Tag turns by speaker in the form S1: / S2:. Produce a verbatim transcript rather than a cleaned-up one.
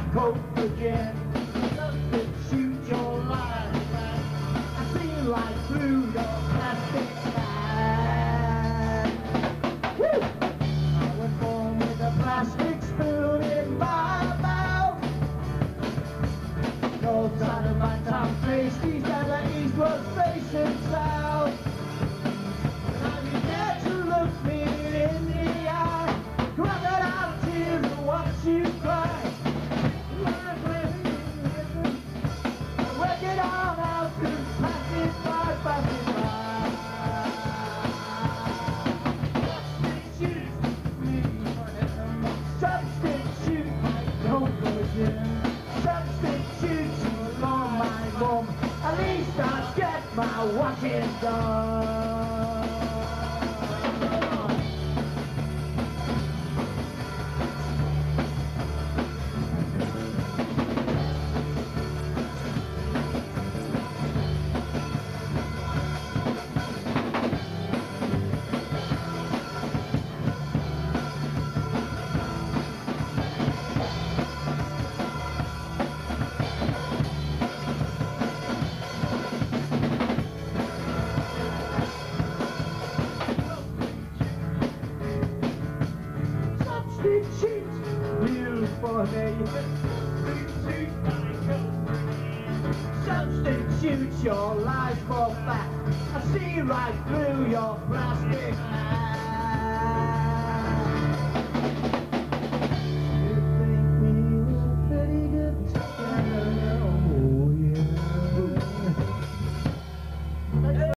S1: coke again. Substitute your life back. I see right through your plastic bag. Woo! I was born with a plastic spoon in my mouth. North side of my town faced east and the east was facing south. Now you dare to look me in the eye, crocodile tears and watch you cry. Work it on out, cause passing by, passing by. Substitute my conversion. Substitute for my mum. At least I get my washing done. Substitute you for me. Substitute your lies for fact. I see right through your plastic man.